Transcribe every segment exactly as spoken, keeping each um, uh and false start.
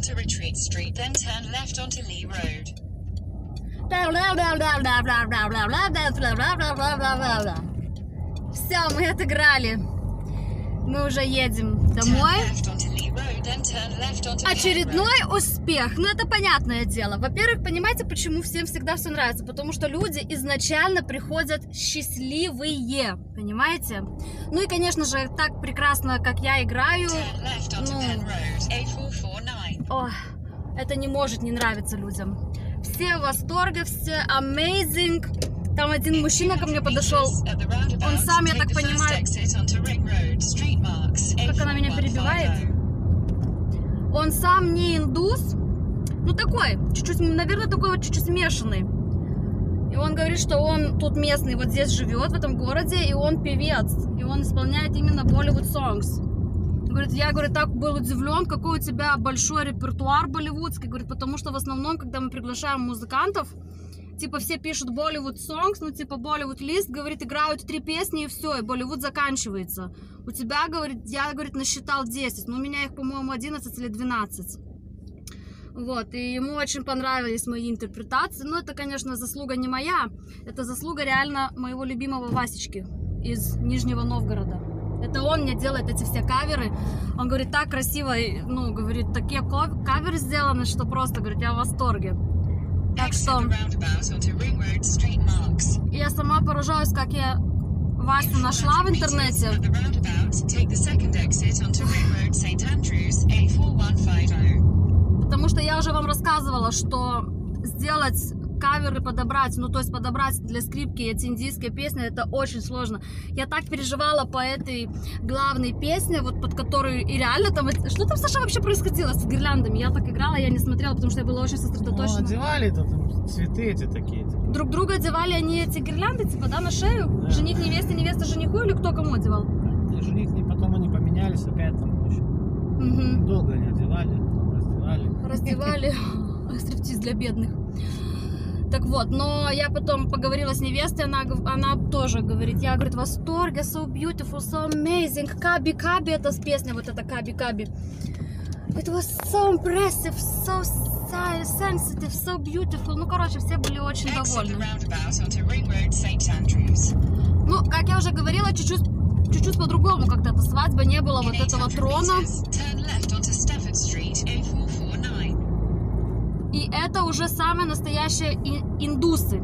onto Retreat Street, then turn left onto Lee Road. Все, мы отыграли. Мы уже едем домой. Очередной успех. Ну, это понятное дело. Во-первых, понимаете, почему всем всегда все нравится? Потому что люди изначально приходят счастливые. Понимаете? Ну и, конечно же, так прекрасно, как я играю. Ну, о, это не может не нравиться людям. Все в восторге, все amazing. Там один мужчина ко мне подошел. Он сам, я так понимаю... Как она меня перебивает? Он сам не индус. Ну такой, чуть-чуть, наверное, такой вот чуть-чуть смешанный. И он говорит, что он тут местный, вот здесь живет, в этом городе, и он певец. И он исполняет именно Bollywood songs. Говорит, я, говорит, так был удивлен, какой у тебя большой репертуар болливудский. Говорит, потому что в основном, когда мы приглашаем музыкантов, типа все пишут Bollywood songs, ну типа Bollywood list, говорит, играют три песни и все, и Bollywood заканчивается. У тебя, говорит, я, говорит, насчитал десять, но у меня их, по-моему, одиннадцать или двенадцать. Вот, и ему очень понравились мои интерпретации. Но это, конечно, заслуга не моя, это заслуга реально моего любимого Васечки из Нижнего Новгорода. Это он мне делает эти все каверы. Он говорит, так красиво, ну, говорит, такие каверы сделаны, что просто, говорит, я в восторге. Так что я сама поражаюсь, как я Васю нашла в интернете. Потому что я уже вам рассказывала, что сделать каверы, подобрать, ну то есть подобрать для скрипки эти индийские песни, это очень сложно. Я так переживала по этой главной песне, вот под которую и реально там... Что там, Саша, вообще происходило с гирляндами? Я так играла, я не смотрела, потому что я была очень сосредоточена. Ну, одевали там цветы эти такие. Типа. Друг друга одевали они эти гирлянды, типа, да, на шею? Да. Жених невесте, невеста жениху, или кто кому одевал? Да, жених, не потом они поменялись, опять там очень. Угу. Долго они одевали, раздевали. Раздевали. Стриптиз для бедных. Так вот, но я потом поговорила с невестой, она, она тоже говорит, я, говорит, в восторге, so beautiful, so amazing, Каби Каби, это песня, вот эта Каби Каби. It was so impressive, so sensitive, so beautiful. Ну, короче, все были очень довольны. Ну, как я уже говорила, чуть-чуть чуть-чуть по-другому как-то эта свадьба, не было вот этого трона. И это уже самые настоящие индусы.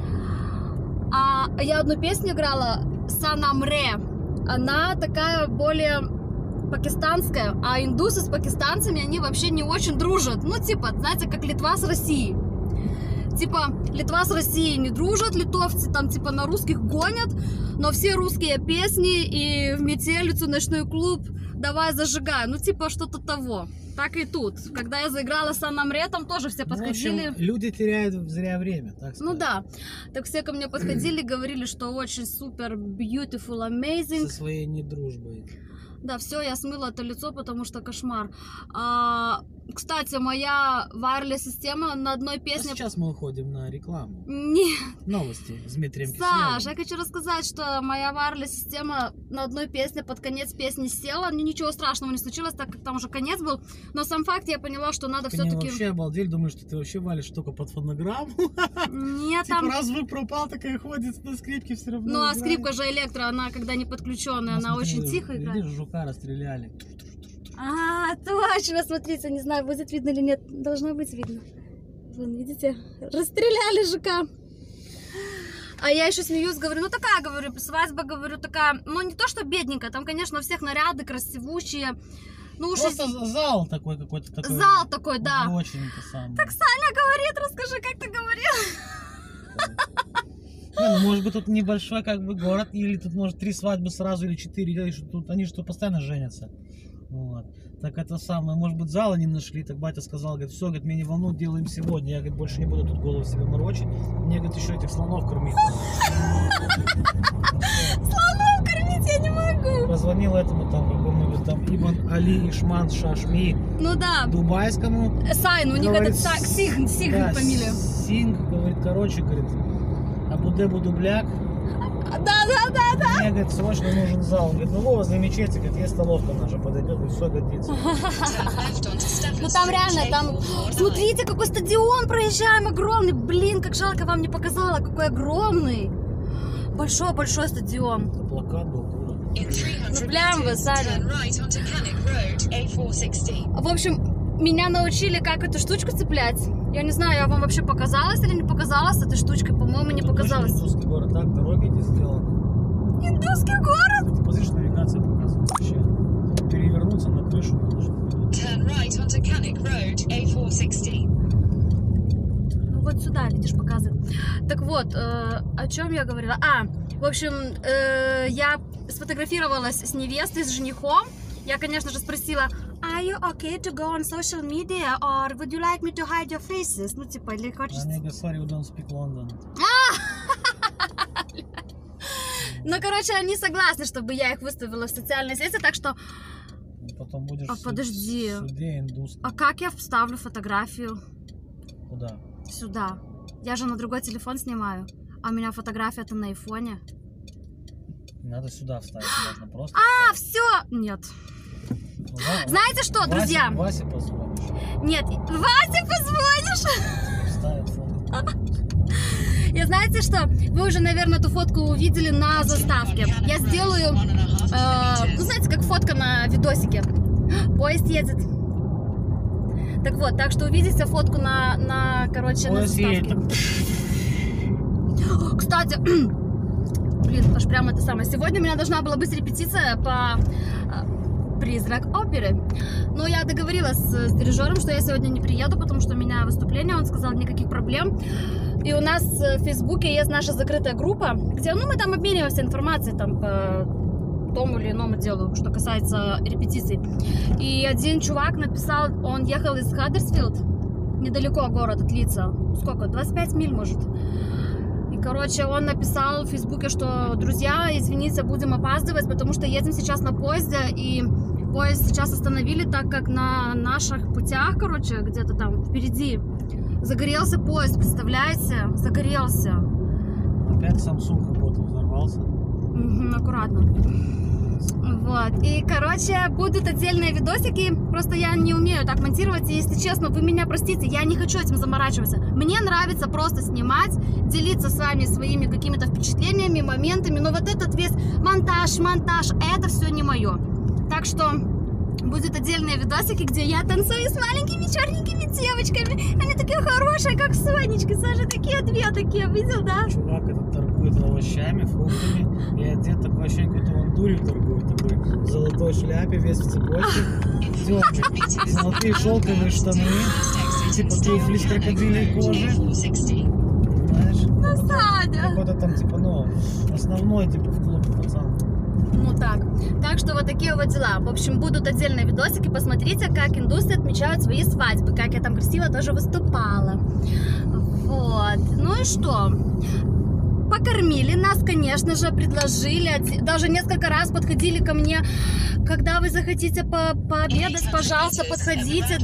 А я одну песню играла, Санамре. Она такая более пакистанская. А индусы с пакистанцами, они вообще не очень дружат. Ну, типа, знаете, как Литва с Россией. Типа, Литва с Россией не дружат, литовцы там, типа, на русских гонят. Но все русские песни и в метелицу, ночной клуб, давай зажигай. Ну, типа, что-то того. Так и тут. Когда я заиграла Санамре, там тоже все подходили. Ну, в общем, люди теряют зря время, так сказать. Ну да. Так все ко мне подходили, говорили, что очень супер, beautiful, amazing. Со своей недружбой. Да, все, я смыла это лицо, потому что кошмар. А, кстати, моя wireless-система на одной песне... А сейчас мы уходим на рекламу. Нет. Новости с Дмитрием Киселевым. Саш, я хочу рассказать, что моя wireless-система на одной песне под конец песни села. Ну, ничего страшного не случилось, так как там уже конец был. Но сам факт, я поняла, что надо все-таки... Я вообще обалдель, думаю, что ты вообще валишь только под фонограмму. Нет, типа, там... раз звук пропал, такая ходит на скрипке все равно. Ну, а скрипка же электро, она когда не подключенная, она очень тихо играет. Расстреляли. А, точно, смотрите, не знаю, будет видно или нет, должно быть видно. Вон, видите, расстреляли жука. А я еще смеюсь, говорю, ну такая, говорю, свадьба, говорю, такая, ну не то, что бедненькая, там, конечно, у всех наряды красивущие. Ну, уж просто из... зал такой какой-то такой. Зал такой, да. Очень это самое. Так Саня говорит, расскажи, как ты говорил. Не, ну, может быть, тут небольшой как бы город, или тут может три свадьбы сразу, или четыре, или что тут они что постоянно женятся. Вот. Так это самое, может быть, зала не нашли, так батя сказал, говорит, все, говорит, меня не волнует, делаем сегодня. Я, говорит, больше не буду тут голову себе морочить. Мне, говорит, еще этих слонов кормить. Слонов кормить я не могу. Позвонил этому там какому-нибудь там Ибн Али Ишман Шашми. Ну да. Дубайскому. Сайн, у них этот Синг, Синг фамилия. Синг, говорит, короче, говорит, Абу-Дебу Дубляк. Да, да, да, да. Мне, говорит, срочно нужен зал. Он говорит, ну во, возле мечети, говорит, есть столовка наша, подойдет, и все годится. Ну там реально, там, смотрите, какой стадион проезжаем, огромный. Блин, как жалко, вам не показала, какой огромный. Большой-большой стадион. Это плакат был, дура. Ну прям вы сами. В общем, меня научили, как эту штучку цеплять. Я не знаю, я вам вообще показалась или не показалась этой штучкой, по-моему, не Это показалось. точно индусский город, так, дороги эти сделаны. Индусский город? Ты посмотришь, навигация показывает вообще. Перевернуться на крышу нужно. Turn right onto Cannock Road, A four sixty. Ну вот сюда, видишь, показывает. Так вот, э, о чем я говорила? А, в общем, э, я сфотографировалась с невестой, с женихом. Я, конечно же, спросила, are you okay to go on social media or would you like me to hide your faces? Ну, типа, или хочешь... Они говорят, sorry, we don't speak London. Ну, короче, они согласны, чтобы я их выставила в социальные сети, так что... Потом будешь А в суд- подожди. в суде индусском. А как я вставлю фотографию Куда? сюда? Я же на другой телефон снимаю, а у меня фотография-то на айфоне. Надо сюда вставить, можно просто. А, все! Нет. Ну, Ва- Знаете что, Васе- друзья? Васе позвонишь. Нет, Васе позвонишь? Вставит фото. И знаете что? Вы уже, наверное, эту фотку увидели на заставке. Я сделаю, э, ну, знаете, как фотка на видосике. Поезд едет. Так вот, так что увидите фотку на, на короче, на Поезд заставке. едет. Кстати, блин, аж прямо это самое. Сегодня у меня должна была быть репетиция по э, «Призрак оперы». Но я договорилась с, с дирижером, что я сегодня не приеду, потому что у меня выступление. Он сказал, никаких проблем. И у нас в Фейсбуке есть наша закрытая группа, где, ну, мы там обмениваемся информацией там по тому или иному делу, что касается репетиций. И один чувак написал, он ехал из Хаддерсфилд, недалеко город от Лидса. Сколько? двадцать пять миль, может. И, короче, он написал в Фейсбуке, что, друзья, извините, будем опаздывать, потому что едем сейчас на поезде, и поезд сейчас остановили, так как на наших путях, короче, где-то там впереди загорелся поезд, представляете? Загорелся. Опять Samsung работал, взорвался. Угу, аккуратно. Вот. И, короче, будут отдельные видосики. Просто я не умею так монтировать. И, если честно, вы меня простите, я не хочу этим заморачиваться. Мне нравится просто снимать, делиться с вами своими какими-то впечатлениями, моментами. Но вот этот весь монтаж, монтаж, это все не мое. Так что будут отдельные видосики, где я танцую с маленькими черненькими девочками. Они такие хорошие, как Сонечка. Саша, такие две такие. Видел, да? Чувак этот торгует овощами, фруктами. И одет такое ощущение, будто он дурью торгует. Такой в золотой шляпе, весь в цепочке. Темный. Золотые шелковые штаны. Типа туфли с крокодилей кожи. Знаешь? Ну, Саня. Какой-то там, типа, ну, основной, типа, в клубе пацан. Ну так. Так что вот такие вот дела. В общем, будут отдельные видосики. Посмотрите, как индусы отмечают свои свадьбы. Как я там красиво тоже выступала. Вот. Ну и что? Покормили нас, конечно же, предложили. Даже несколько раз подходили ко мне. Когда вы захотите по пообедать, пожалуйста, подходите.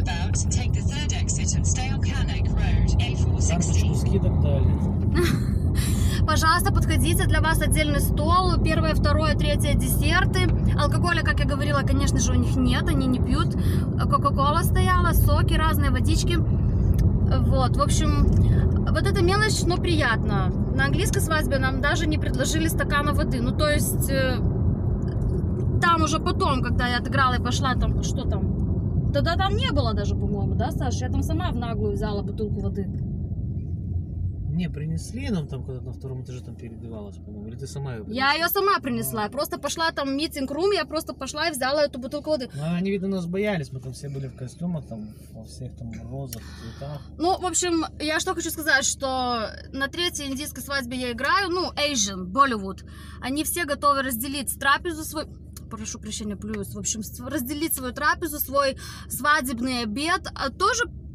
Карточку скидок дали. Пожалуйста, подходите, для вас отдельный стол, первое, второе, третье десерты. Алкоголя, как я говорила, конечно же, у них нет, они не пьют. Кока-кола стояла, соки разные, водички. Вот, в общем, вот эта мелочь, но приятно. На английской свадьбе нам даже не предложили стакана воды. Ну, то есть, э, там уже потом, когда я отыграла и пошла, там, что там? Тогда там не было даже, по-моему, да, Саша? Я там сама в наглую взяла бутылку воды. Не, принесли нам там, когда на втором этаже там переодевалась, по-моему. Или ты сама ее принесла? Я ее сама принесла. Я просто пошла там в митинг-рум, я просто пошла и взяла эту бутылку воды. Ну, они, видно, нас боялись. Мы там все были в костюмах, там, во всех там розах, цветах. Ну, в общем, я что хочу сказать, что на третьей индийской свадьбе я играю, ну, Asian, Bollywood. Они все готовы разделить трапезу свой... Прошу прощения, плюс. В общем, разделить свою трапезу, свой свадебный обед. А тоже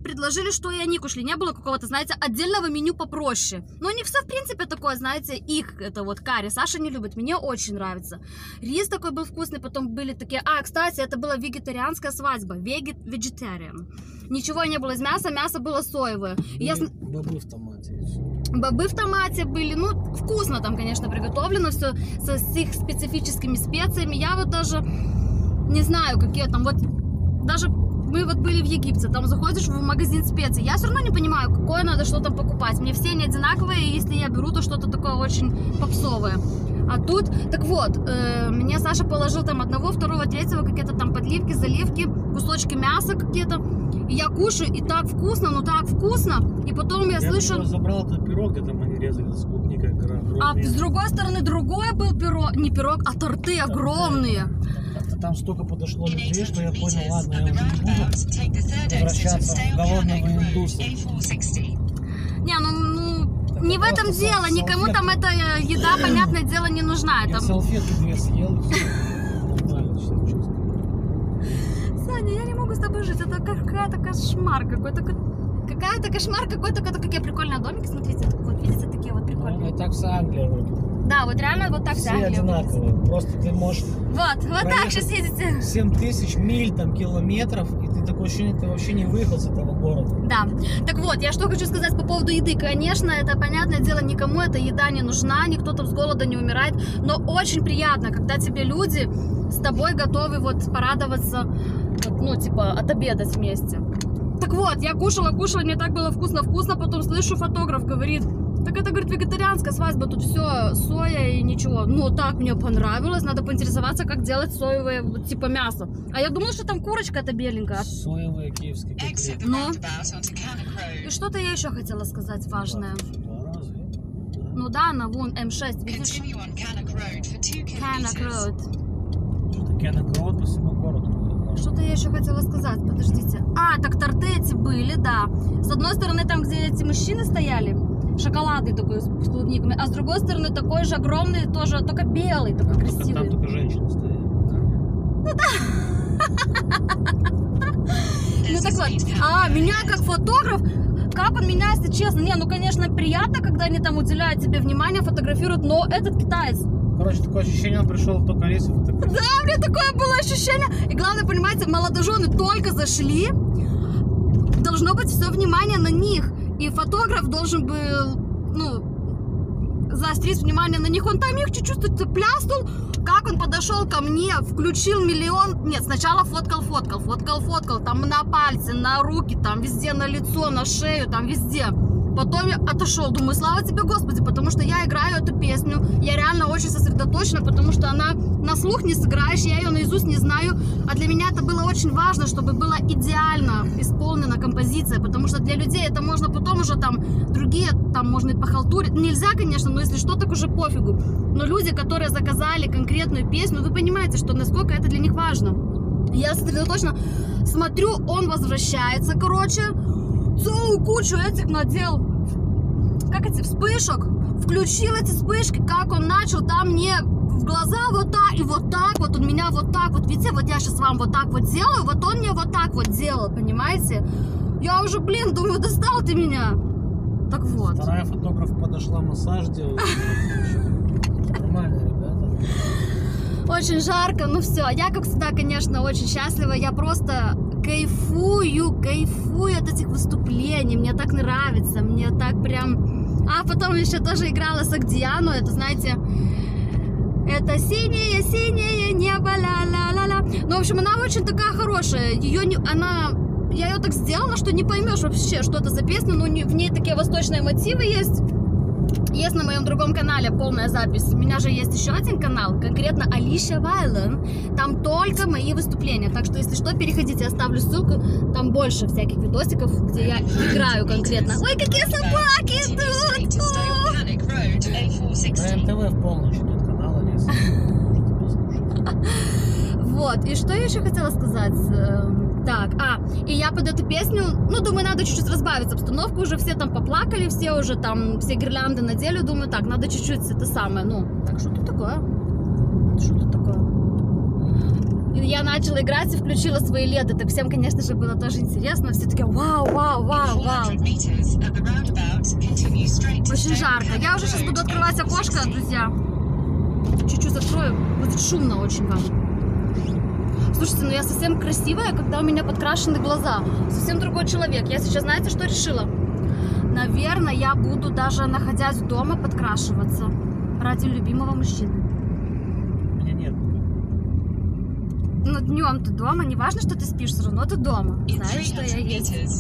предложили, что и они кушали. Не было какого-то, знаете, отдельного меню попроще. Но не все, в принципе, такое, знаете, их, это вот карри. Саша не любит, мне очень нравится. Рис такой был вкусный, потом были такие... А, кстати, это была вегетарианская свадьба, вегет, vegetarian. Ничего не было из мяса, мясо было соевое. И я... Бобы в томате. Бобы в томате были, ну, вкусно там, конечно, приготовлено все со, с их специфическими специями. Я вот даже не знаю, какие там, вот, даже мы вот были в Египте, там заходишь в магазин специй, я все равно не понимаю, какое надо что там покупать. Мне все не одинаковые, и если я беру, то что-то такое очень попсовое. А тут, так вот, э, мне Саша положил там одного, второго, третьего, какие-то там подливки, заливки, кусочки мяса какие-то. И я кушаю, и так вкусно, ну так вкусно. И потом я, я слышу... Я забрал этот пирог, где там они резали с клубникой. А с другой стороны, другой был пирог, не пирог, а торты там, огромные. Там, там столько подошло людей, что я понял, ладно, я уже не буду возвращаться в голодного индуса. Не, ну... ну... Не в этом дело, никому там эта еда, понятное дело, не нужна. Я это... салфетки две съел. Саня, я не могу с тобой жить, это какая-то кошмар какой-то. Какая-то кошмар какой-то, какие прикольные домики, смотрите, вот видите, такие вот прикольные. Ну, так вся Англия выглядит. Да, вот реально вот так вся Англия выглядит. Все одинаковые, просто ты можешь... Вот, вот так сейчас едете. семь тысяч миль, там, километров, и ты такое ощущение, ты вообще не выехал с этого города. Да, так вот, я что хочу сказать по поводу еды. Конечно, это, понятное дело, никому эта еда не нужна, никто там с голода не умирает, но очень приятно, когда тебе люди с тобой готовы вот порадоваться, вот, ну, типа, отобедать вместе. Так вот, я кушала, кушала, мне так было вкусно-вкусно, потом слышу, фотограф говорит, так это, говорит, вегетарианская свадьба, тут все соя и ничего. Ну, так мне понравилось, надо поинтересоваться, как делать соевое, вот, типа, мясо. А я думала, что там курочка эта беленькая. Соевые киевские котлеты. Ну, и что-то я еще хотела сказать важное. Ну да, на вон эм шесть, видишь? Cannock Road. Что-то Cannock Road по всему городу. Что-то я еще хотела сказать, подождите. А, так торты эти были, да. С одной стороны, там, где эти мужчины стояли, шоколадный такой с клубниками, а с другой стороны такой же огромный, тоже, только белый, такой там красивый. Только, там только женщины стояли. Ну да. Ну так вот, а меня как фотограф, как он меня, если честно, не, ну конечно приятно, когда они там уделяют тебе внимание, фотографируют, но этот китаец. Короче, такое ощущение, он пришел только Алису фотографировать. Да, у меня такое было ощущение. И главное, понимаете, молодожены только зашли, должно быть все внимание на них. И фотограф должен был, ну, заострить внимание на них. Он там их чуть-чуть цеплястул. Как он подошел ко мне, включил миллион... Нет, сначала фоткал, фоткал, фоткал, фоткал. Там на пальцы, на руки, там везде, на лицо, на шею, там везде. Потом я отошел, думаю, слава тебе, Господи, потому что я играю эту песню. Я реально очень сосредоточена, потому что она на слух не сыграешь, я ее наизусть не знаю. А для меня это было очень важно, чтобы была идеально исполнена композиция, потому что для людей это можно потом уже там, другие там можно и похалтурить. Нельзя, конечно, но если что, так уже пофигу. Но люди, которые заказали конкретную песню, вы понимаете, что насколько это для них важно. Я сосредоточена смотрю, он возвращается, короче, целую кучу этих надел, как эти, вспышек, включил эти вспышки, как он начал там мне в глаза вот так и вот так, вот он меня вот так вот, видите, вот я сейчас вам вот так вот делаю, вот он мне вот так вот делал, понимаете? Я уже, блин, думаю, достал ты меня. Так вот. Вторая фотограф подошла, массаж делать. Нормально, ребята. Очень жарко, ну все. Я, как всегда, конечно, очень счастлива. Я просто кайфую, кайфую от этих выступлений. Мне так нравится, мне так прям... А потом еще тоже играла Согдиану, это, знаете... Это синее-синее небо, ла-ла-ла-ла. Ну, в общем, она очень такая хорошая. Ее не... Она... Я ее так сделала, что не поймешь вообще, что это за песня. Но в ней такие восточные мотивы есть. Есть на моем другом канале полная запись. У меня же есть еще один канал, конкретно Alicia Violin. Там только мои выступления. Так что, если что, переходите, я оставлю ссылку. Там больше всяких видосиков, где я играю конкретно. Ой, какие собаки идут! На эн тэ вэ в полночь идет канал, Алиса. Вот, и что я еще хотела сказать? Так, а, и я под эту песню, ну, думаю, надо чуть-чуть разбавить обстановку, уже все там поплакали, все уже там, все гирлянды надели, думаю, так, надо чуть-чуть это самое, ну, так, что тут такое? Что тут такое? И я начала играть и включила свои леды. Так всем, конечно же, было тоже интересно. Все такие вау, вау, вау, вау. Очень жарко. Я уже сейчас буду открывать окошко, друзья. Чуть-чуть открою. Будет шумно очень вам. Слушайте, ну я совсем красивая, когда у меня подкрашены глаза. Совсем другой человек. Я сейчас, знаете, что решила? Наверное, я буду даже, находясь дома, подкрашиваться. Ради любимого мужчины. У меня нет. Ну, днем ты дома, не важно, что ты спишь, все равно ты дома. Знаешь, что я есть.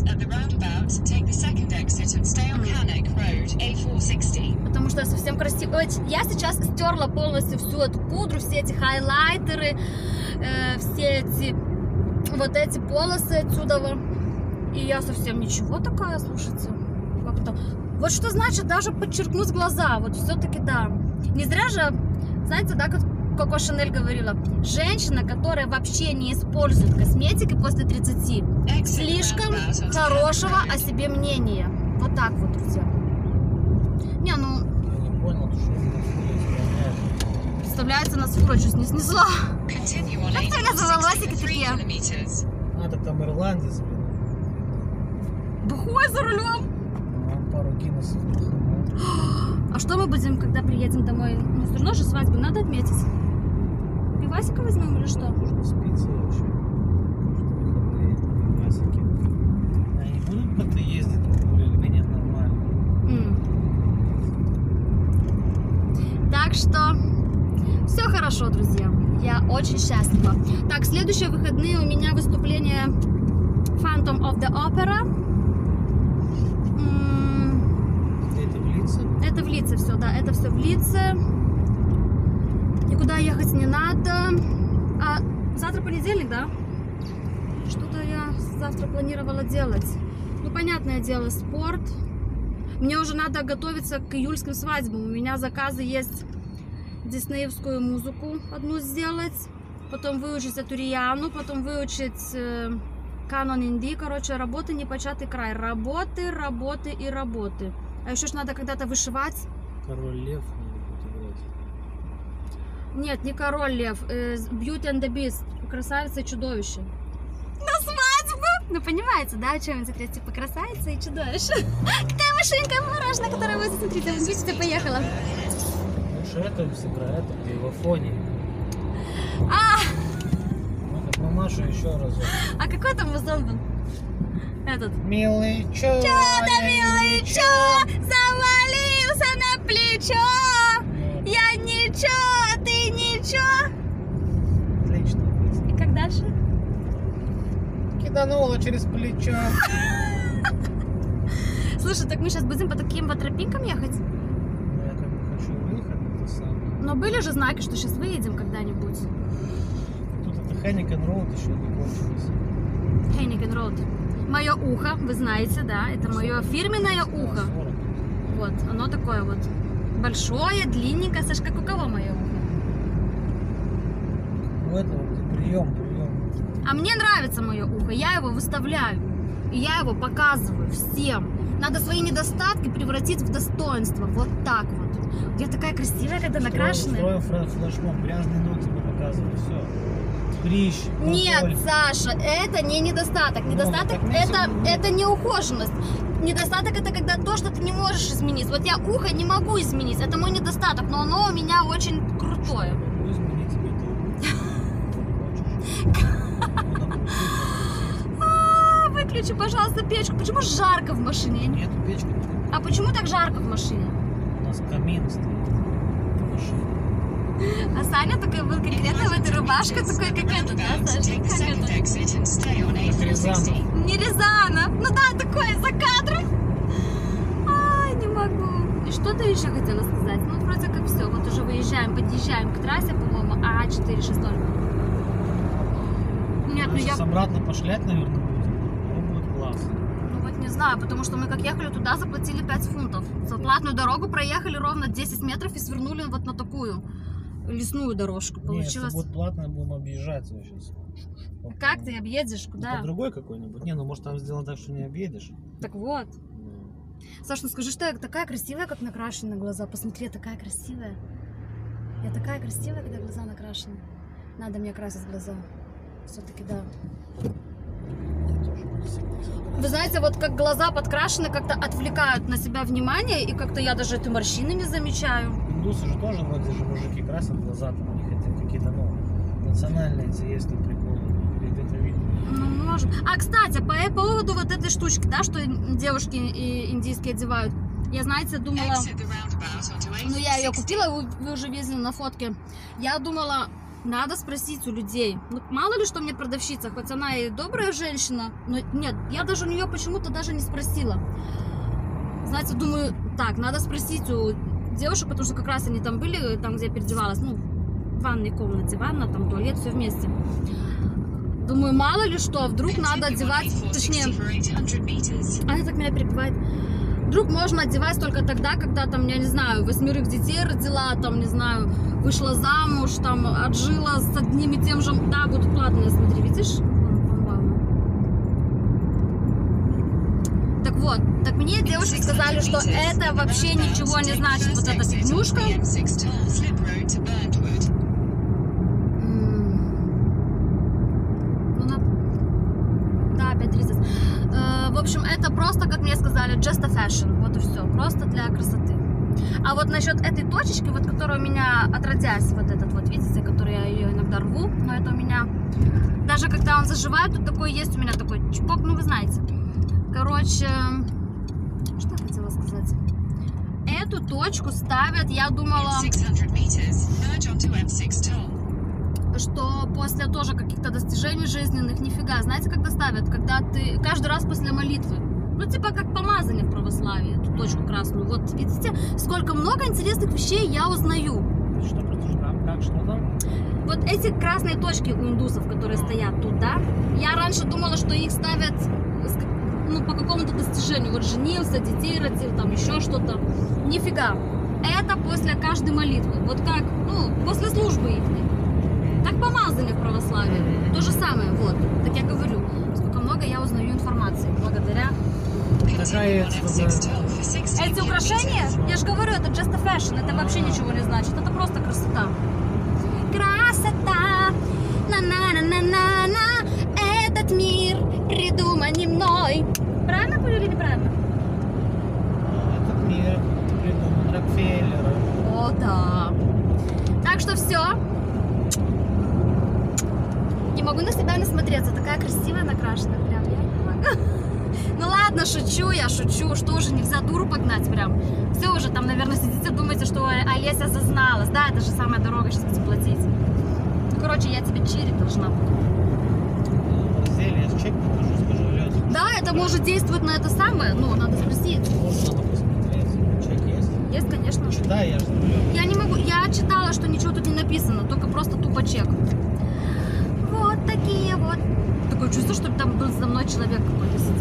Потому что я совсем красивая. Я сейчас стерла полностью всю эту пудру, все эти хайлайтеры, э, все эти вот эти полосы отсюда. И я совсем ничего такая, слушайте. Как-то. Вот что значит даже подчеркнуть глаза. Вот все-таки да. Не зря же, знаете, да, как Коко Шанель говорила, женщина, которая вообще не использует косметики после тридцати, слишком хорошего о себе мнения. Вот так вот, друзья. Не, ну... Я не понял, что это исполняешь. Представляется, нас фура чуть не снесла. Как ты меня за волосики такие? А, так там ирландец, блин. Бухой за рулем. Нам пару гиннесов. А что мы будем, когда приедем домой? Ну, все равно же свадьбу надо отметить. Пивасика возьмем или что? Нужно спиться вообще. Пивасики. Они будут как-то ездить более-менее нет, нормально. Mm. Так что все хорошо, друзья. Я очень счастлива. Так, следующие выходные у меня выступление Phantom of the Opera. Это в Лице? Это в Лице все, да, это все в Лице. Никуда ехать не надо. А завтра понедельник, да? Что-то я завтра планировала делать. Ну, понятное дело, спорт. Мне уже надо готовиться к июльским свадьбам. У меня заказы есть диснеевскую музыку одну сделать. Потом выучить эту Риану, потом выучить э, канон Инди. Короче, работы непочатый край. Работы, работы и работы. А еще ж надо когда-то вышивать. Король Лев надо будет играть. Нет, не Король Лев. Э, Beauty and the Beast. Красавица и чудовище. На свадьбу! Ну, понимаете, да, о чем это? Типа красавица и чудовище. Какая машинка мороженое, которая возит, смотрите, вот видите, поехала. Лучше это сыграй, это где в Афоне. А! Ну, как мамашу еще разок. А какой там музон был? Этот. Милый чё? Чё да, милый, чё? Завалился на плечо. Вот. Я ничего, а ты ничего. Отлично. И как дальше? Киданула через плечо. Слушай, так мы сейчас будем по таким вот тропинкам ехать? Я как бы хочу выехать, это самое. Но были же знаки, что сейчас выедем когда-нибудь. Тут это Heineken Road еще не кончилось. Heineken Road. Мое ухо, вы знаете, да, это мое фирменное ухо. Вот, оно такое вот большое, длинненькое. Саш, как у кого мое ухо? Ну это вот прием, прием. А мне нравится мое ухо, я его выставляю. И я его показываю всем. Надо свои недостатки превратить в достоинство. Вот так вот. Я такая красивая, когда накрашенная. Строим флешмоб, грязные ногти мы показывали, все. Прищ, Нет, мозоль. Саша, это не недостаток. Недостаток Ну, это, это не ухоженность. Недостаток это когда то, что ты не можешь изменить. Вот я ухо не могу изменить, это мой недостаток, но оно у меня очень крутое. Могу изменить тебе А, выключи, пожалуйста, печку. Почему жарко в машине? Нет, печки нет. А почему так жарко в машине? У нас камин стоит в машине. А Саня такой был конкретно в этой рубашке, такой как это, да, Саша? Как это? Рязанов. Не Рязанов. Ну да, такой за кадром. Ай, не могу. И что ты еще хотела сказать? Ну, вроде как все. Вот уже выезжаем, подъезжаем к трассе, по-моему, А четыре шесть ноль. Нет, ну я... Сейчас обратно пошлять, наверное, будем. Ну, будет классно. Ну вот не знаю, потому что мы как ехали туда, заплатили пять фунтов. За платную дорогу проехали ровно десять метров и свернули вот на такую лесную дорожку. Получилось... Нет, если будет платно, будем объезжать его сейчас. Как ты объедешь? Ну, Куда? по другой какой-нибудь. Не, ну может там сделано так, что не объедешь. Так вот. Ну, Саш, ну скажи, что я такая красивая, как накрашены глаза. Посмотри, я такая красивая. Я такая красивая, когда глаза накрашены. Надо мне красить глаза. Все-таки да. Я тоже буду всегда забирать. Вы знаете, вот как глаза подкрашены, как-то отвлекают на себя внимание, и как-то я даже эти морщины не замечаю. Индусы же тоже вроде же мужики красят глаза, там у них это какие-то, ну, национальные эти есть тут приколы. Или где-то видно. Ну, может. А, кстати, по по поводу вот этой штучки, да, что девушки и индийские одевают. Я, знаете, думала... Exit the roundabout onto Ну, я ее A four sixty. купила, вы, вы уже видели на фотке. Я думала, надо спросить у людей. Ну, мало ли, что мне продавщица, хоть она и добрая женщина, но нет, я даже у нее почему-то даже не спросила. Знаете, думаю, так, надо спросить у девушек, потому что как раз они там были, там, где я переодевалась, ну, в ванной комнате, ванна, там, туалет, все вместе. Думаю, мало ли что, вдруг надо Continue on одевать, A four точнее, sixty for eight hundred meters. она так меня перебивает. Вдруг можно одевать только тогда, когда там, я не знаю, восьмерых детей родила, там, не знаю, вышла замуж, там, отжила с одним и тем же... Да, будут платные, смотри, видишь? Вон, по-моему. Так вот, так мне девушки сказали, что это вообще ничего не значит, вот эта фигнюшка. M six toll slip road to Burntwood. М. Ну, на... Да, пять тридцать. Э, В общем, это просто, как мне сказали, just a fashion. Вот и все. Просто для красоты. А вот насчет этой точечки, вот которая у меня отродясь, вот этот вот, видите, который я ее иногда рву, но это у меня, даже когда он заживает, тут такой есть у меня такой чпок, ну вы знаете. Короче, что я хотела сказать? Эту точку ставят, я думала... In six hundred meters, merge onto M six toll. Что после тоже каких-то достижений жизненных, нифига, знаете, когда ставят? Когда ты каждый раз после молитвы, ну типа как помазание в православии, эту точку красную. Вот видите, сколько много интересных вещей я узнаю. Что просто там, как, что там? Вот эти красные точки у индусов, которые стоят тут, да, я раньше думала, что их ставят с- ну, по какому-то достижению. Вот женился, детей родил, там еще что-то. Нифига. Это после каждой молитвы. Вот как, ну, после службы их. Как помазали в православии. То же самое, вот. Так я говорю, сколько много я узнаю информации благодаря... Такая Continue on M six toll for sixteen Эти украшения, kilometers. я же говорю, это just a fashion, это вообще ничего не значит, это просто красота. Красота, на-на-на-на-на-на, этот мир придуман не мной. Правильно поняли или неправильно? Этот мир придуман Рокфеллером. О, да. Так что все. Не могу на себя насмотреться, такая красивая накрашенная прям, я не могу. Ну ладно, шучу я, шучу, что уже нельзя дуру погнать прям. Все уже там, наверное, сидите, думаете, что Олеся зазналась. Да, это же самая дорога, сейчас будете платить. Ну, короче, я тебе чирить должна буду. В разделе я чек покажу, скажу, Лёд. Да, это может действовать на это самое, ну, надо спросить. Может, надо посмотреть. Чек есть? Есть, конечно. Читай, я же говорю. Я не могу, я читала, что ничего тут не написано, только просто тупо чек. Вот такие вот. Такое чувство, что там был за мной человек какой-то сидит.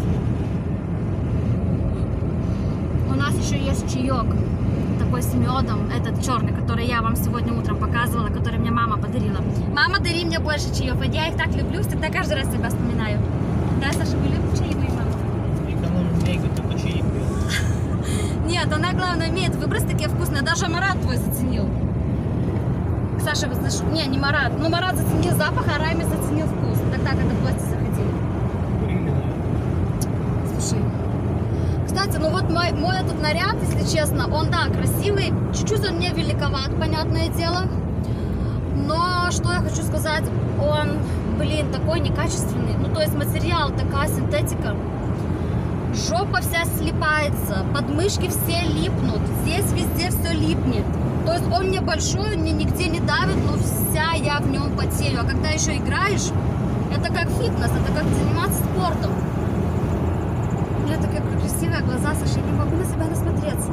У нас еще есть чаек, такой с медом, этот черный, который я вам сегодня утром показывала, который мне мама подарила. Мама, дари мне больше чаев, и я их так люблю, всегда каждый раз себя вспоминаю. Да, Саша, вы любите чаевые, мама? Экономим деньги, только чаи пьет. Нет, она, главное, умеет выбрать такие вкусные, даже Марат твой заценил. Саша, вы слышите? Не, не Марат, ну Марат заценил запах, а Рами заценил вкус. Тогда, когда в гости заходили. Курили, наверное. Слушай, кстати, ну вот мой, мой этот наряд, если честно, он, да, красивый, чуть-чуть он мне великоват, понятное дело, но, что я хочу сказать, он, блин, такой некачественный, ну, то есть материал, такая синтетика, жопа вся слипается, подмышки все липнут, здесь везде все липнет, то есть он небольшой, он мне нигде не давит, но вся я в нем потею, а когда еще играешь, это как фитнес, это как заниматься спортом. У меня такие красивые глаза, Саша, я не могу на себя насмотреться.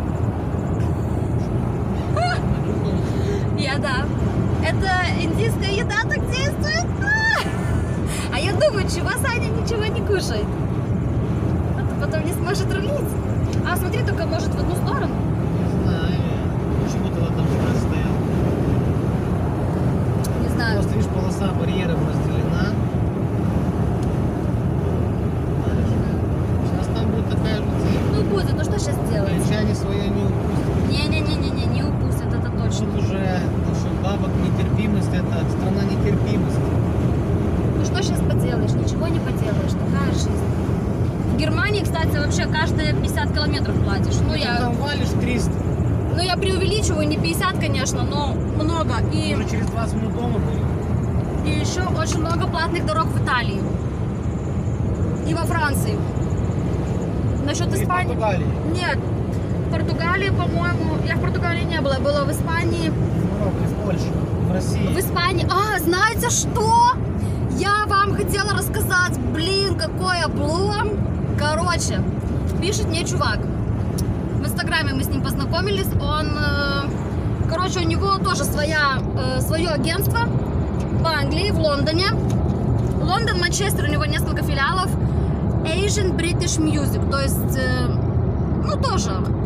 Я, да. Это индийская еда так действует. А я думаю, чего Саня ничего не кушает. А то потом не сможет рулить. А смотри, только может в одну сторону. Не знаю. Почему-то в этом же стоял. Не знаю. Просто, видишь, полоса барьером разделена. Сейчас там будет такая же цель. Ну будет, ну что сейчас делать? Англичане свое не упустят. Не-не-не-не, не упустят, это точно. Тут уже наша бабок нетерпимость, это страна нетерпимости. Германии, кстати, вообще каждые пятьдесят километров платишь. Ну, Ты я, там валишь триста. ну, я преувеличиваю, не пятьдесят, конечно, но много. И, Уже через двадцать минут дома были. и еще очень много платных дорог в Италии. И во Франции. Насчет И в Испании... Португалии. Нет. В Португалии, по-моему... Я в Португалии не была. Была в Испании. В Европе, в Польше, в России. В Испании. А, знаете что? Я вам хотела рассказать. Блин, какой облом. Короче, пишет мне чувак. В Инстаграме мы с ним познакомились. Он... э, Короче, у него тоже своя, э, свое агентство в Англии, в Лондоне. Лондон, Манчестер, у него несколько филиалов. Asian British Music. То есть, э, ну тоже...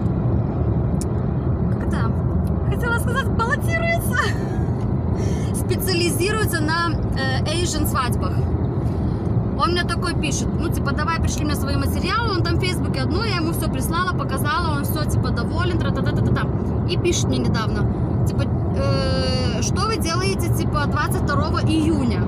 Как это? Хотела сказать, баллотируется. Специализируется на э, Asian свадьбах. Он мне такой пишет, ну типа давай пришли мне свои материалы, он там в Фейсбуке одно, я ему все прислала, показала, он все типа доволен, тра-та-та-та-та. И пишет мне недавно, типа, э, что вы делаете типа двадцать второго июня?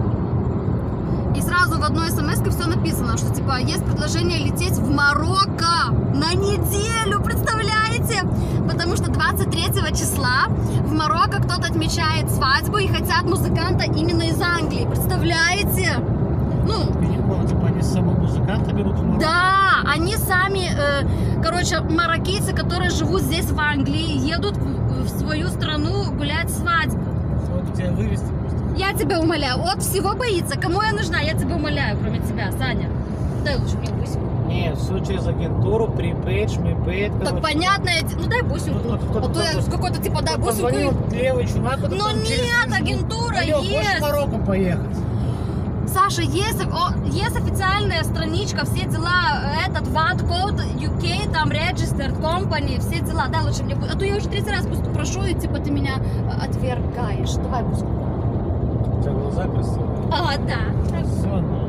И сразу в одной смс-ке все написано, что типа есть предложение лететь в Марокко на неделю, представляете? Потому что двадцать третьего числа в Марокко кто-то отмечает свадьбу и хотят музыканта именно из Англии, представляете? Ну, Я не понял, типа они с собой музыканта берут в Марокко? да, они сами, э, короче, мароккийцы, которые живут здесь в Англии, едут в, в свою страну гулять свадьбу. Вот тебя вывести просто. Я тебя умоляю, от всего боится. Кому я нужна? Я тебя умоляю, кроме тебя, Саня. Дай лучше мне бусинку. Нет, все через агентуру, припейд, шмипейд. Так понятное, д- ну дай бусинку. Вот, вот, вот, А то я вот. какой-то типа дай бусинку. Позвонил и- левый чувак. вот Но там через нет, Facebook. агентура Алло, хочешь есть. в Марокко поехать? Саша, есть, о, есть официальная страничка, все дела, этот ват код ю кей, там registered company, все дела. Дай лучше мне, бу- а то я уже третий раз просто прошу, и типа ты меня э, отвергаешь. Давай бусинку. У тебя глаза красивые. А, да. Все, ну.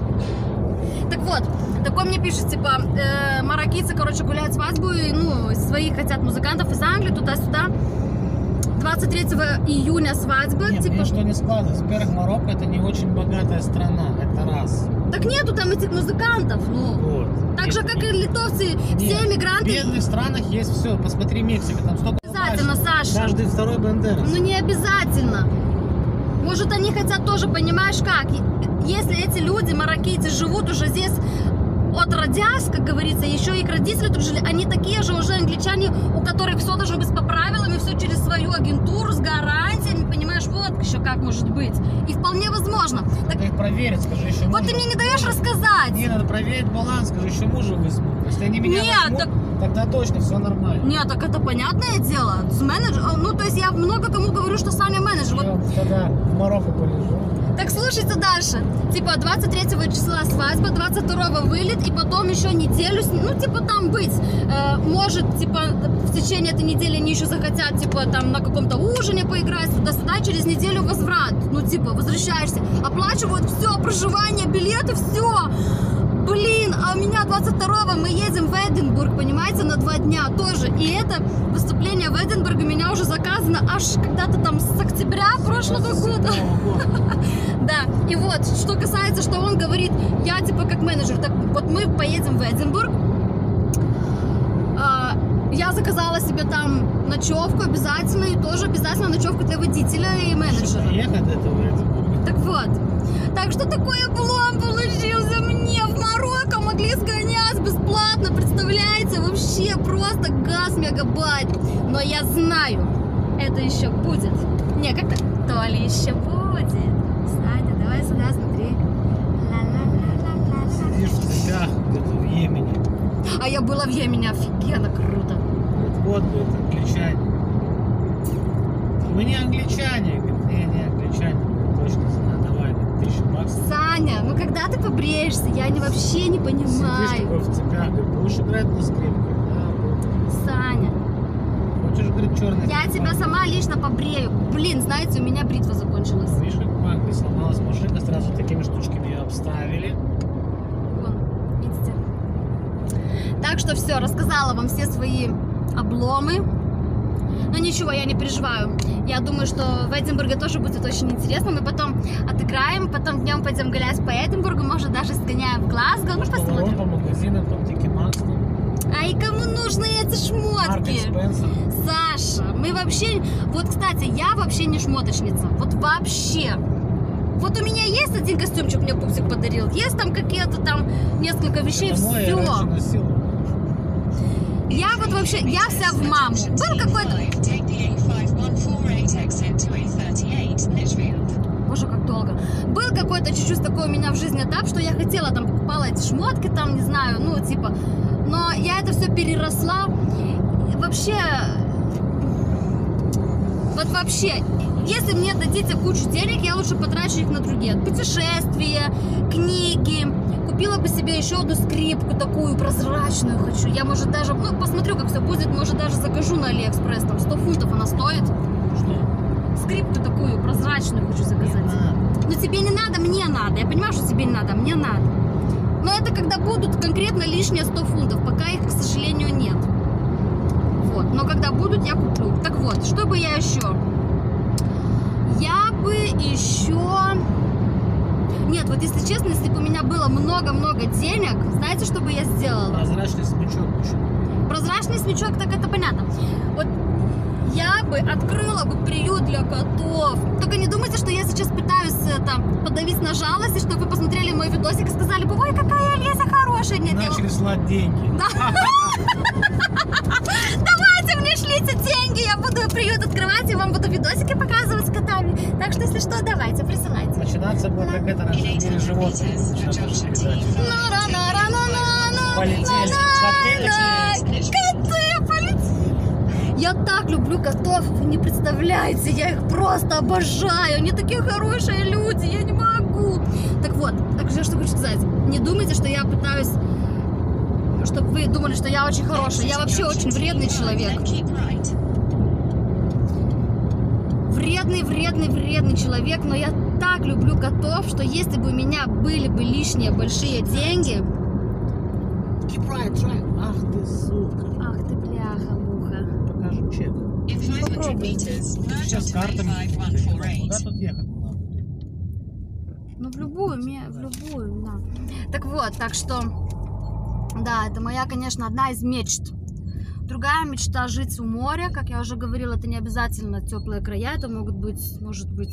Так вот, такой мне пишет, типа, э, мароккийцы, короче, гуляют свадьбу, и, ну, своих хотят музыкантов из Англии, туда-сюда. двадцать третьего июня свадьба, Нет, типа... мне что не складывается. Во-первых, Марокко это не очень богатая страна, это раз. Так нету там этих музыкантов, ну. Вот. Так же, Нет, как и литовцы, нет. все В эмигранты. бедных странах есть все. Посмотри Мексика, там столько Обязательно, бабашек. Саша. Каждый второй бандерас. Ну не обязательно. Может, они хотят тоже, понимаешь, как? Если эти люди, мароккийцы, живут уже здесь отродясь, как говорится, еще их родители тут жили, они такие же уже англичане, у которых все должно быть по правилам, и все через свою агентуру с гарантиями, понимаешь, вот еще как может быть. И вполне возможно. Так, Надо их проверить, скажи, еще вот мужа. ты мне не даешь рассказать. Не, надо проверить баланс, скажи, еще мужа возьму. Если они меня Нет, возьмут, так- тогда точно все нормально. Нет, так это понятное дело. С менеджер, ну то есть я много кому говорю, что Саня менеджер. Вот. Я тогда в Марокко полежу. Так слушайте дальше. Типа двадцать третьего числа свадьба, двадцать второго вылет, и потом еще неделю, с- ну типа там быть. Э, может, типа в течение этой недели они еще захотят, типа там на каком-то ужине поиграть, туда-сюда, через неделю возврат. Ну типа возвращаешься, оплачивают все, проживание, билеты, все. Блин, а у меня двадцать второго мы едем в Эдинбург, понимаете, на два дня тоже. И это выступление в Эдинбурге у меня уже заказано аж когда-то там с октября прошлого года. Да, и вот, что касается, что он говорит, я типа как менеджер, так вот мы поедем в Эдинбург, А, я заказала себе там ночевку обязательно, и тоже обязательно ночевку для водителя и менеджера. Ехать до этого Эдинбурга. Так вот, так что такой облом получился мне в Марокко, могли сгонять бесплатно, представляете, вообще просто газ мегабайт. Но я знаю, это еще будет. Не, как-то, то ли еще будет. Саня, давай сюда, смотри. Ла-ла-ла-ла-ла-ла. Сидишь в цепях где-то в Йемене. А я была в Йемене, офигенно круто. Говорит, вот, говорит, англичане. Мы не англичане. Говорит, не, не англичане. Точно знаю. Давай, говорит, тысячу баксов. Саня, ну когда ты побреешься, я не, вообще не Сидишь понимаю. такой в цепях. Говорит, будешь играть на скрипке? Да, буду. Саня, Хочешь, говорит, черный? я тебя сама лично побрею. Блин, знаете, у меня бритва закончилась. Видишь, как в Англии сломалась машина, сразу такими штучками ее обставили. Вон, видите? Так что все, рассказала вам все свои обломы. Но ничего, я не переживаю. Я думаю, что в Эдинбурге тоже будет очень интересно. Мы потом отыграем, потом днем пойдем гулять по Эдинбургу, может даже сгоняем в Глазго. Ну, посмотрим. По магазинам, там Тики Макс. А и кому нужны эти шмотки? Спенсер. Саша, мы вообще... Вот, кстати, я вообще не шмоточница. Вот вообще. Вот у меня есть один костюмчик, мне пупсик подарил. Есть там какие-то там несколько вещей, Это мой, я раньше все. носил. Я вот вообще, я вся в маму. Был какой-то... Боже, как долго. Был какой-то чуть-чуть такой у меня в жизни этап, что я хотела, там, покупала эти шмотки, там, не знаю, ну, типа... Но я это все переросла. Вообще... Вот вообще, если мне дадите кучу денег, я лучше потрачу их на другие. Путешествия, книги. Купила бы себе еще одну скрипку такую прозрачную хочу. Я, может, даже... Ну, посмотрю, как все будет. Может, даже закажу на Алиэкспресс. Там сто фунтов она стоит. Что? Скрипку такую прозрачную хочу заказать. Но тебе не надо, мне надо. Я понимаю, что тебе не надо, мне надо. Но это когда будут конкретно лишние сто фунтов. Пока их, к сожалению, нет. Вот. Но когда будут, я куплю. Так вот, что бы я еще? Я бы еще... Нет, вот если честно, если бы у меня было много-много денег, знаете, что бы я сделала? Прозрачный смычок. Прозрачный смычок, так это понятно. Вот я бы открыла бы приют для котов. Только не думайте, что я сейчас пытаюсь это, подавить на жалость, и чтобы вы посмотрели мой видосик и сказали бы, ой, какая Лиза хорошая. Нет, Начали я... слать деньги. Давайте мне шлите деньги, я буду приют открывать и вам буду видосики показывать с котами. Так что, если что, давайте, присылайте. Начинаться будет как это раньше в мире животных. Полетели. Коты Коты полетели. Я так люблю котов, вы не представляете, я их просто обожаю. Они такие хорошие люди, я не могу. Так вот, так что, что хочу сказать. Не думайте, что я пытаюсь, чтобы вы думали, что я очень хорошая. Я вообще очень вредный человек. Вредный, вредный, вредный человек, но я так люблю котов, что если бы у меня были бы лишние большие деньги... Keep right, try. Ах ты, сука. Ах ты, бляха-муха. Покажем чек. Сейчас картами. Куда тут ехать надо? Ну, в любую, ме- в любую, да. Так вот, так что... Да, это моя, конечно, одна из мечт. Другая мечта — жить у моря. Как я уже говорила, это не обязательно теплые края. Это могут быть, может быть,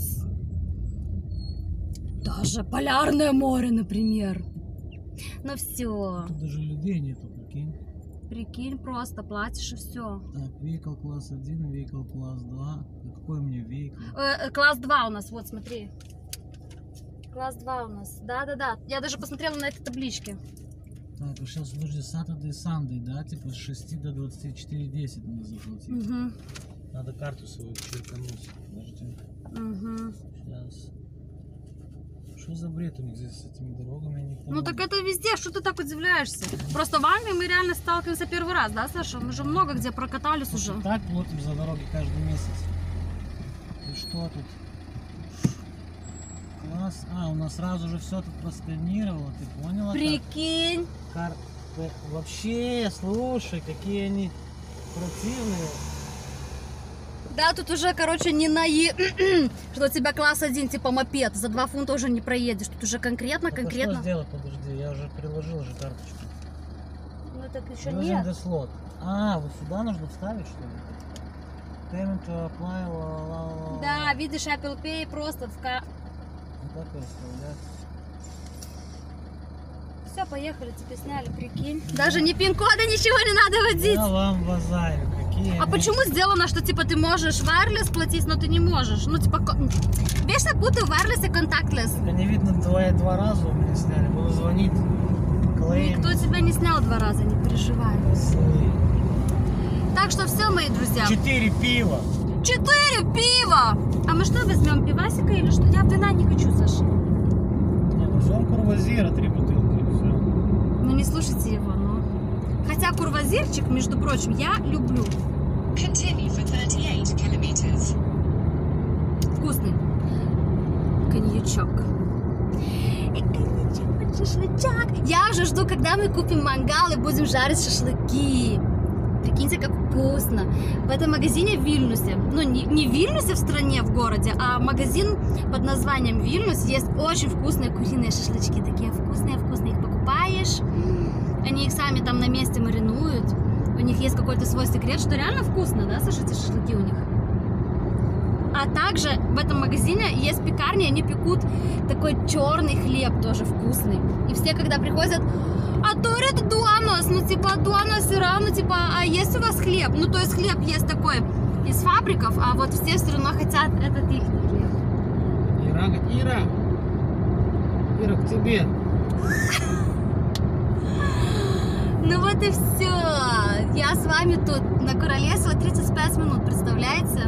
даже полярное море, например. Но все. Тут даже людей нету, прикинь. Прикинь, просто платишь и все. Так, vehicle класс один, vehicle класс два. А какой мне vehicle? Э, э, класс два у нас, вот, смотри. Класс два у нас. Да-да-да. Я даже посмотрела на этой табличке. Так, а сейчас, подожди, Saturday, Sunday, да? Типа с шести до двадцати четырёх десять надо заплатить. Угу. Надо карту свою черкануть. Подожди. Угу. Сейчас. Что за бред у них здесь с этими дорогами, я не понимаю. Ну так это везде, что ты так удивляешься? Просто в Англии мы реально сталкиваемся первый раз, да, Саша? Мы же много где прокатались уже. Так платим за дороги каждый месяц. И что тут? Класс. А, у нас сразу же все тут просканировало, ты поняла? Прикинь. Кар... Вообще, слушай, какие они противные. Да, тут уже, короче, не на е... что у тебя класс один, типа мопед. За два фунта уже не проедешь. Тут уже конкретно, Так, а конкретно. что сделать, подожди, я уже приложил же карточку. Ну так еще Using нет. the slot. А, вот сюда нужно вставить, что ли? Payment to apply, ла-ла-ла-ла. Да, видишь, Apple Pay просто в ка... Вот так и расставлять. Все, поехали, тебе сняли, прикинь. Даже ни пин-кода, ничего не надо водить. Я вам базарю, какие А они- почему сделано, что типа ты можешь wireless платить, но ты не можешь? Ну типа, ко- вечно путаю wireless и contactless. Так они, видно, два, два раза у меня сняли. Буду звонить. Клейм. Никто тебя не снял два раза, не переживай. Сы. Так что все, мои друзья. Четыре пива. Четыре пива! А мы что, возьмем пивасика или что? Я вина не хочу, Саша. Не, ну взял курвазира, три бутылки, и все. Ну не слушайте его, ну. Хотя курвазирчик, между прочим, я люблю. Continue for thirty-eight kilometers. Вкусный. Коньячок. И коньячок, шашлычок. Я уже жду, когда мы купим мангал и будем жарить шашлыки. Прикиньте, как вкусно. В этом магазине в Вильнюсе, ну не, не в Вильнюсе в стране, в городе, а магазин под названием Вильнюс, есть очень вкусные куриные шашлычки. Такие вкусные-вкусные. Их покупаешь, они их сами там на месте маринуют. У них есть какой-то свой секрет, что реально вкусно, да, Саша, эти шашлыки у них? А также в этом магазине есть пекарни, они пекут такой черный хлеб, тоже вкусный. И все, когда приходят, а торит дуанос, ну типа дуанос и рано, типа, а есть у вас хлеб? Ну то есть хлеб есть такой из фабриков, а вот все все равно хотят этот их хлеб. Ира, Ира, Ира, к тебе. Ну вот и все. Я с вами тут на Королевство тридцать пять минут, представляете?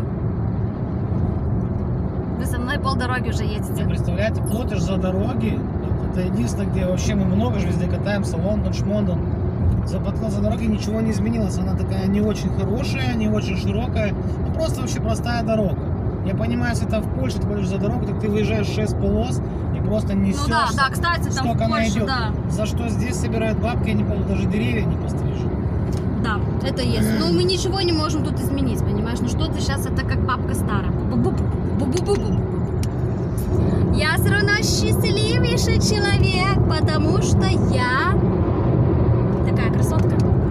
Вы со мной полдороги уже едете. Вы представляете, платишь за дороги. Это единственное, где вообще мы много же везде катаемся. Лондон, Шмондон. За подклад за дороги ничего не изменилось. Она такая не очень хорошая, не очень широкая. Ну, просто вообще простая дорога. Я понимаю, если там в Польше ты платишь за дорогу, так ты выезжаешь шесть полос и просто несешь. Ну да, да, кстати, там в Польше, да. За что здесь собирают бабки, я не помню, даже деревья не пострижут. Да, это есть. Но мы ничего не можем тут изменить, понимаешь? Ну что ты сейчас, это как бабка старая. Бу-бу-бу-бу-бу-бу. Я все равно счастливейший человек, потому что я такая красотка.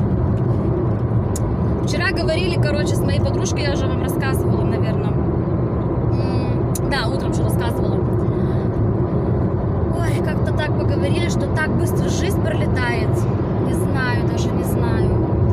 Вчера говорили, короче, с моей подружкой, я уже вам рассказывала, наверное. Да, утром же рассказывала. Ой, как-то так поговорили, что так быстро жизнь пролетает. Не знаю, даже не знаю.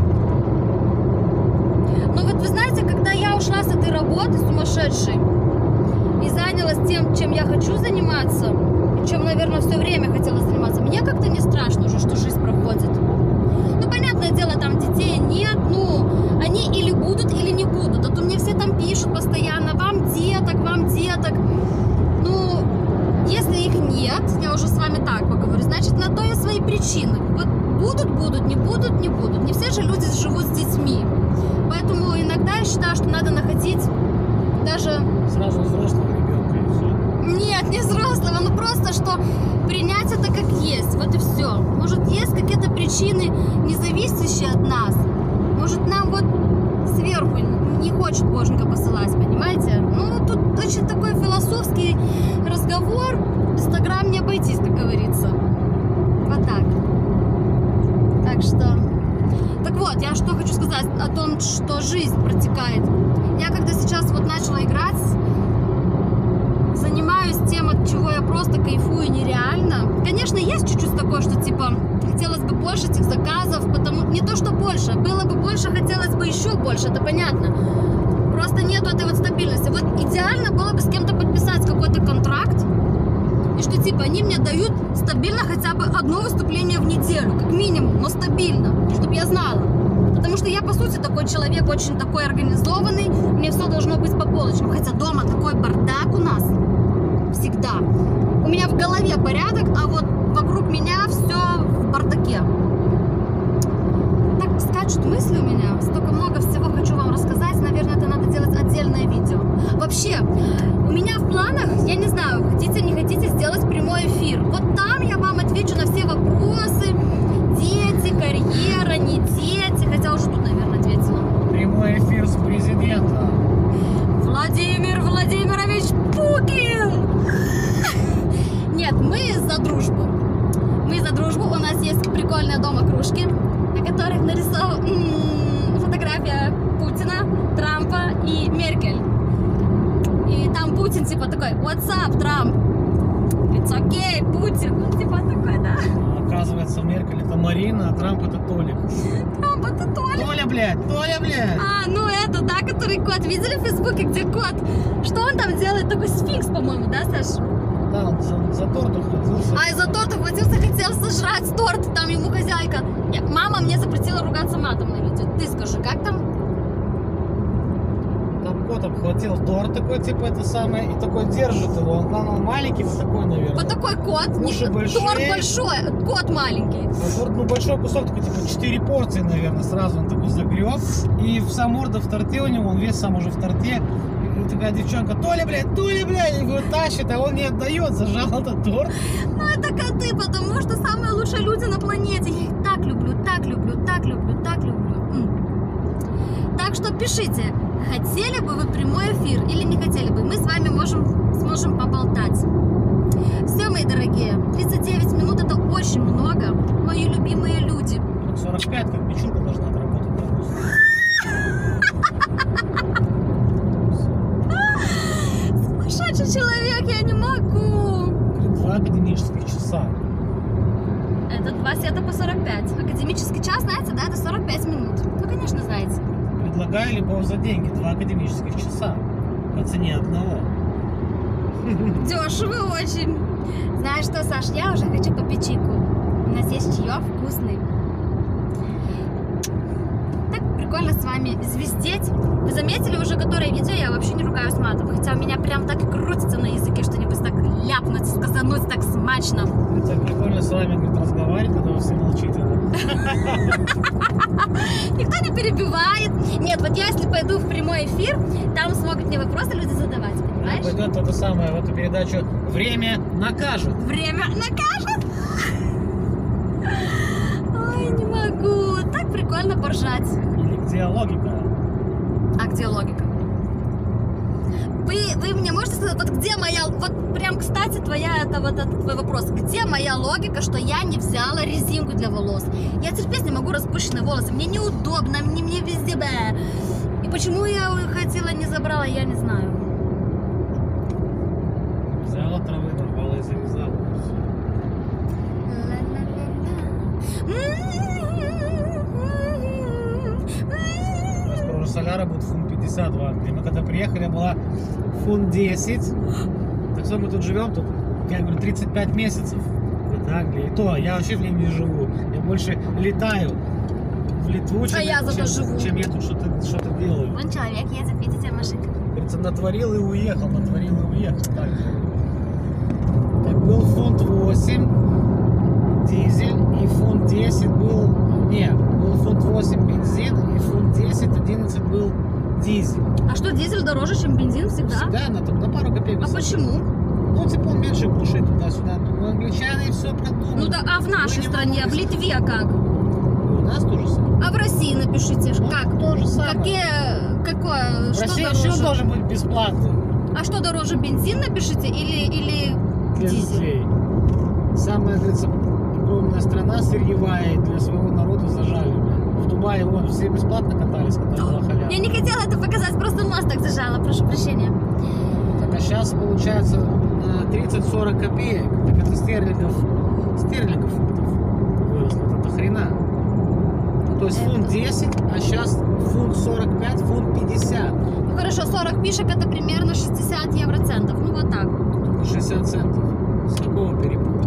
Но вот вы знаете, когда я ушла с этой работы сумасшедшей и занялась тем, чем я хочу заниматься, и чем, наверное, все время хотела заниматься, мне как-то не страшно уже, что жизнь проходит. Ну, понятное дело, там детей нет, ну, они или будут, или не будут. А то мне все там пишут постоянно, вам деток, вам деток. Ну, если их нет, я уже с вами так поговорю, значит, на то есть свои причины. Вот будут, будут, не будут, не будут. Не все же люди живут с детьми. Поэтому иногда я считаю, что надо находить даже... Сразу взрослого ребенка и все. Нет, не взрослого, ну просто, что принять это как есть, вот и все. Может, есть какие-то причины, не зависящие от нас. Может, нам вот сверху не хочет Боженька посылать, понимаете? Ну, тут очень такой философский разговор. Инстаграм не обойтись, как говорится. Вот так. Так что... Так вот, я что хочу сказать о том, что жизнь протекает. Я когда сейчас вот начала играть, занимаюсь тем, от чего я просто кайфую нереально. Конечно, есть чуть-чуть такое, что типа хотелось бы больше этих заказов, потому не то, что больше, было бы больше, хотелось бы еще больше, это понятно. Просто нету этой вот стабильности. Вот идеально было бы с кем-то подписать какой-то контракт, и что типа они мне дают стабильно хотя бы одно выступление в неделю, как минимум, но стабильно, чтобы я знала. Потому что я, по сути, такой человек, очень такой организованный, мне все должно быть по полочкам. Хотя дома такой бардак у нас всегда. У меня в голове порядок, а вот вокруг меня все в бардаке. Так скачут мысли у меня, столько много всего хочу вам рассказать. Наверное, это надо делать отдельное видео. Вообще, у меня в планах, я не знаю, хотите, не хотите сделать прямой эфир. Вот там я вам отвечу на все вопросы. Дети, карьера, не дети. Хотя уже тут, наверное, ответила. Прямой эфир с президентом. Владимир Владимирович Путин! Нет, мы за дружбу. Мы за дружбу. У нас есть прикольные дома кружки, на которых нарисована фотография Путина, Трампа и Меркель. И там Путин типа такой: What's up, Трамп? It's okay, Путин. Ну, типа такой, да. Оказывается, Меркель это Марина, а Трамп это Толик. Трамп это Толя. Толя, блядь, Толя, блядь. А, ну это, да, который кот. Видели в Фейсбуке, где кот? Что он там делает? Такой сфинкс, по-моему, да, Саш? Да, он за, за торт ухватился. А, из-за торта хватился, хотел сожрать торт. Там ему хозяйка. Я, мама мне запретила ругаться матом на видео. Ты скажи, как там? Там кот обхватил торт такой, типа, это самое, и такой держит его. Он, он маленький, вот такой, наверное. Вот такой кот. Уши Не, большие. Торт большой, кот маленький. А торт, ну, большой кусок, такой, типа, четыре порции, наверное, сразу он такой загреб. И вся морда в торте у него, он весь сам уже в торте. И такая девчонка: Толя, блядь, Толя, блядь, его тащит, а он не отдает, зажал этот торт. Ну это коты, потому что самые лучшие люди на планете. Я их так люблю, так люблю, так люблю, так люблю. М. Напишите, хотели бы вы прямой эфир или не хотели бы. Мы с вами можем, сможем поболтать. Все, мои дорогие, тридцать девять минут это очень много, мои любимые люди. сорок пять, как печенка должна отработать. Сумасшедший человек, я не могу. Два академических часа. Это два сета по сорок пять. Академический час, знаете, да, это сорок пять минут. Ну, конечно, знаете. Предлагаю любовь за деньги. Два академических часа. По цене одного. Дешево очень. Знаешь что, Саш, я уже хочу по печику. У нас есть чаек вкусный. Так прикольно с вами звездеть. Вы заметили уже, которое видео, я вообще не ругаюсь матом. Хотя у меня прям так и крутится на языке, что-нибудь так ляпнуть, сказануть так смачно. Это прикольно с вами, говорит, разговаривать, когда вы все молчите. Да? Никто не перебивает. Нет, вот я если пойду в прямой эфир, там смогут мне вопросы люди задавать, понимаешь? Пойдет это самое, в эту передачу «Время накажет». Время накажет. Ой, не могу. Так прикольно поржать. Или где логика? А где логика? Вы, вы мне можете сказать, вот где моя, вот прям, кстати, твоя, это вот этот твой вопрос, где моя логика, что я не взяла резинку для волос? Я терпеть не могу распущенные волосы, мне неудобно, мне, мне везде, бэ. И почему я хотела, не забрала, я не знаю. Взяла травы, нарвала и завязала. Скоро уже соляра будет фунт пятьдесят в Англии. Мы когда приехали, была фунт десять. Так что мы тут живем, тут, я говорю, тридцать пять месяцев. Это Англия. И то, я вообще в ней не живу. Я больше летаю в Литву, чем, А я зато чем, живу. чем я тут что-то что делаю. Вон человек едет, видите, машинка. Говорится, натворил и уехал, натворил и уехал. Так, так был фунт восемь дизель и фунт десять был... Не, был фунт восемь бензин и фунт десять, одиннадцать был дизель. А что, дизель дороже, чем бензин всегда? Всегда, на, там, на пару копеек. А почему? Ну, типа он меньше глушит туда-сюда. Ну, англичане все продумали. Ну да, а в нашей Вы не стране, а в можете- Литве как? И у нас тоже самое. А в России напишите, Ну, как? то же самое. Какие, какое, В что России дороже? все должен быть бесплатным А что дороже, бензин напишите или, или для дизель? людей. Самая, говорится, огромная страна сырьевая, и для своего народа зажали. В Дубае вон все бесплатно катались, когда была халява. Я не хотела это показать, просто нос так зажала, прошу прощения. Так, а сейчас получается на тридцать-сорок копеек. Так это стерлингов, стерлингов фунтов выросло. Вот это хрена. Ну, то есть Это- фунт десять, а сейчас фунт сорок пять, фунт пятьдесят. Ну хорошо, сорок пишек это примерно шестьдесят евроцентов, ну вот так. шестьдесят центов. С какого перепуга?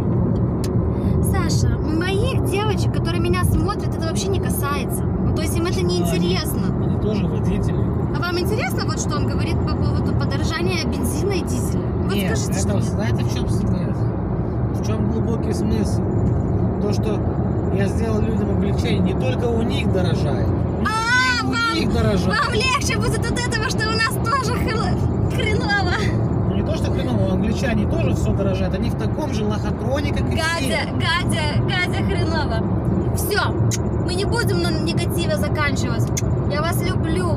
Саша, моих девочек, которые меня смотрят, это вообще не касается. Ну, то есть им это не интересно. Они тоже водители. А вам интересно, вот что он говорит по поводу подорожания бензина и дизеля? Вот Нет, скажите, это, что нет. знаете, в чем смысл? В чем глубокий смысл? То, что я сделал людям облегчение, не только у них дорожает. А, У вам, них дорожает. вам легче будет от этого, что у нас тоже хр- хреново. Ну не то, что хреново, англичане тоже все дорожают. Они в таком же лохотроне, как и Гадя, все. гадя, гадя хреново. Все, мы не будем на негативе заканчивать. Я вас люблю.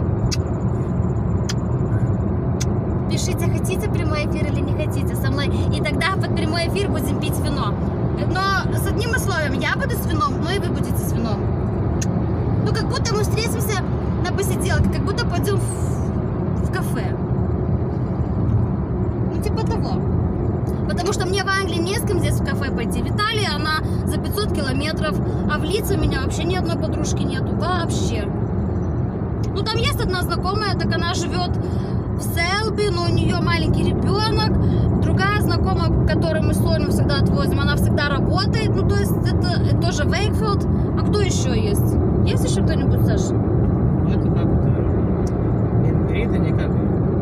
Пишите, хотите прямой эфир или не хотите со мной. И тогда под прямой эфир будем пить вино. Но с одним условием, я буду с вином, но и вы будете с вином. Ну, как будто мы встретимся на посиделке, как будто пойдем в, в кафе. Ну, типа того. Потому что мне в Англии не с кем здесь в кафе пойти. В Италии она за пятьсот километров, а в Лидсе у меня вообще ни одной подружки нету. Вообще. Ну, там есть одна знакомая, так она живет в Селби, но у нее маленький ребенок. Другая знакомая, которую мы с Соней всегда отвозим, она всегда работает. Ну, то есть это, это тоже Вейкфилд. А кто еще есть? Есть еще кто-нибудь, Саша? Ну это как это... Ингрид, они как...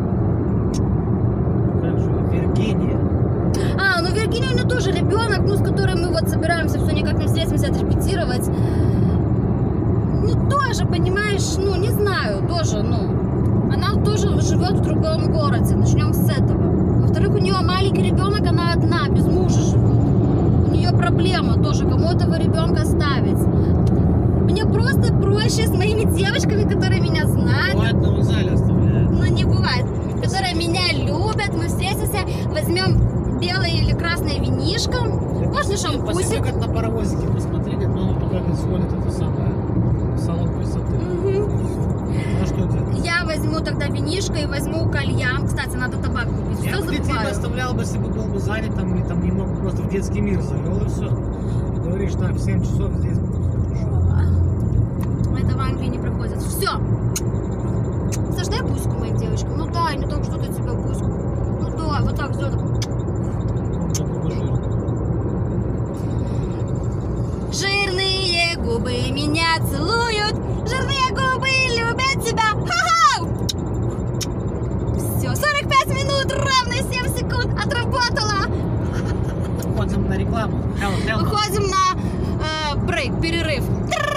Как же? Виргиния. А, ну Виргиния у нее тоже ребенок, ну, с которым мы вот собираемся все никак не встретимся отрепетировать. Ну, тоже, понимаешь, ну, не знаю, тоже, ну, она тоже живет в другом городе, начнем с этого. Во-вторых, у нее маленький ребенок, она одна, без мужа живет. У нее проблема тоже, кому этого ребенка оставить. Мне просто проще с моими девочками, которые меня знают. В одном зале оставляют. Ну, не бывает. Которые меня любят. Мы встретимся, возьмем белое или красное винишко. Можно шампусик. Как на паровозике посмотри, как мама пока сводит это самое в салон красоты. Мгм. Ну что делать? Я возьму тогда винишко и возьму кальян. Кстати, надо табак купить. Я Все бы детей бы забываю. оставлял бы, если бы был бы занят, там, и там немного просто в детский мир завел и все. Говоришь, так, в семь часов здесь буду. Это в Англии не проходит. Все. Саш, дай буську моим девочкам. Ну дай, не так что-то тебе буську. Ну дай, вот так сделай. Жирные губы меня целуют. Жирные губы любят тебя. Ха-ха! Все, сорок пять минут, ровно семь секунд. Отработала. Ходим на рекламу. Hello, hello. Выходим на э, брейк, перерыв.